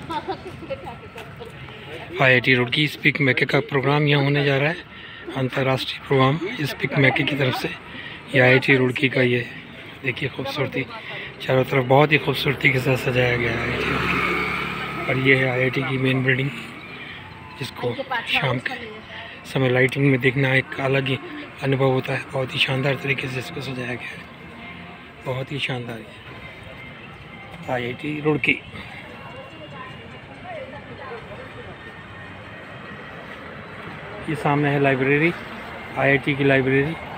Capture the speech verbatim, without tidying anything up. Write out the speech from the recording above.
I I T Roorkee SPIC MACAY का programme यहाँ होने जा रहा है, अंतर्राष्ट्रीय प्रोग्राम स्पीक मैके की तरफ से। ये आई आई टी रुड़की का ये देखिए खूबसूरती, चारों तरफ बहुत ही खूबसूरती के साथ सजाया गया है आई आई टी रुड़की। और ये है आई आई टी की मेन बिल्डिंग, जिसको शाम के समय लाइटिंग में देखना एक अलग ही अनुभव होता है। बहुत ही शानदार तरीके से इसको सजाया गया है, बहुत ही शानदार है आई आई टी रुड़की। ये सामने है लाइब्रेरी, आई आई टी की लाइब्रेरी।